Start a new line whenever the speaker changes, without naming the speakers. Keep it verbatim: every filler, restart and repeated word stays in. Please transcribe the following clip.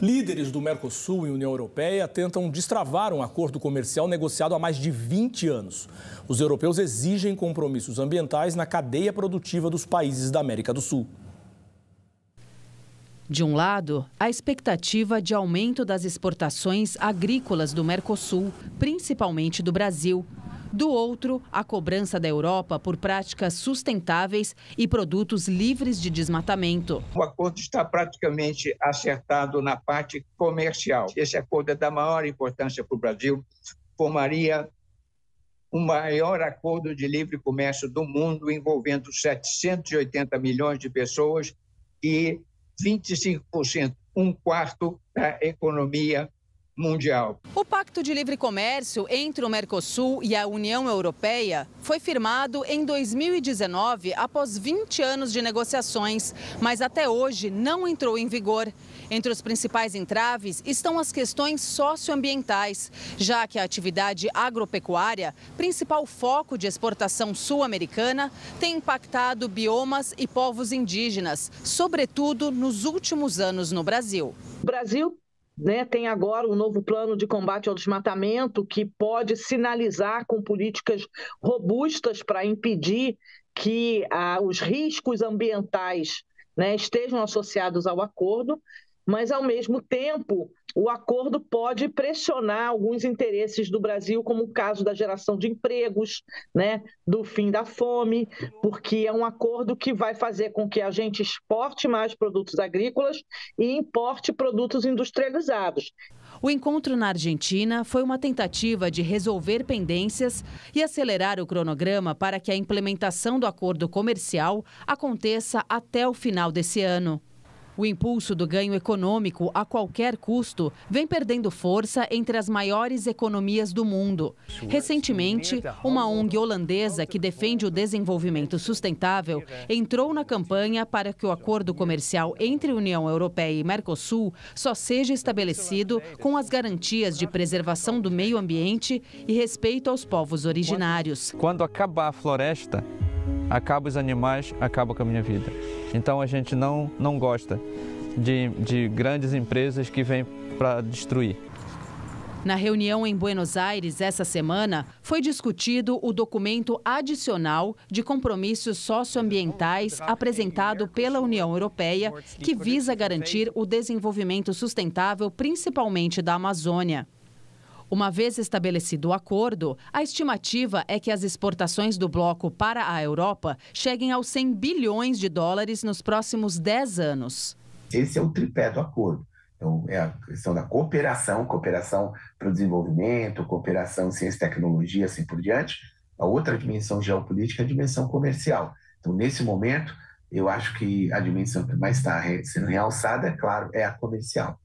Líderes do Mercosul e União Europeia tentam destravar um acordo comercial negociado há mais de vinte anos. Os europeus exigem compromissos ambientais na cadeia produtiva dos países da América do Sul.
De um lado, a expectativa de aumento das exportações agrícolas do Mercosul, principalmente do Brasil. Do outro, a cobrança da Europa por práticas sustentáveis e produtos livres de desmatamento.
O acordo está praticamente acertado na parte comercial. Esse acordo é da maior importância para o Brasil, formaria o maior acordo de livre comércio do mundo, envolvendo setecentos e oitenta milhões de pessoas e vinte e cinco por cento, um quarto da economia mundial.
O Pacto de Livre Comércio entre o Mercosul e a União Europeia foi firmado em dois mil e dezenove, após vinte anos de negociações, mas até hoje não entrou em vigor. Entre os principais entraves estão as questões socioambientais, já que a atividade agropecuária, principal foco de exportação sul-americana, tem impactado biomas e povos indígenas, sobretudo nos últimos anos no Brasil.
O Brasil Né, tem agora um novo plano de combate ao desmatamento que pode sinalizar com políticas robustas para impedir que ah, os riscos ambientais, né, estejam associados ao acordo, mas, ao mesmo tempo, o acordo pode pressionar alguns interesses do Brasil, como o caso da geração de empregos, né, do fim da fome, porque é um acordo que vai fazer com que a gente exporte mais produtos agrícolas e importe produtos industrializados.
O encontro na Argentina foi uma tentativa de resolver pendências e acelerar o cronograma para que a implementação do acordo comercial aconteça até o final desse ano. O impulso do ganho econômico a qualquer custo vem perdendo força entre as maiores economias do mundo. Recentemente, uma O N G holandesa que defende o desenvolvimento sustentável entrou na campanha para que o acordo comercial entre União Europeia e Mercosul só seja estabelecido com as garantias de preservação do meio ambiente e respeito aos povos originários.
Quando acabar a floresta, acaba os animais, acaba com a minha vida. Então a gente não, não gosta de, de grandes empresas que vêm para destruir.
Na reunião em Buenos Aires essa semana, foi discutido o documento adicional de compromissos socioambientais apresentado pela União Europeia, que visa garantir o desenvolvimento sustentável, principalmente da Amazônia. Uma vez estabelecido o acordo, a estimativa é que as exportações do bloco para a Europa cheguem aos cem bilhões de dólares nos próximos dez anos.
Esse é o tripé do acordo. Então, é a questão da cooperação, cooperação para o desenvolvimento, cooperação em ciência e tecnologia, assim por diante. A outra dimensão geopolítica é a dimensão comercial. Então, nesse momento, eu acho que a dimensão que mais está sendo realçada, é claro, é a comercial.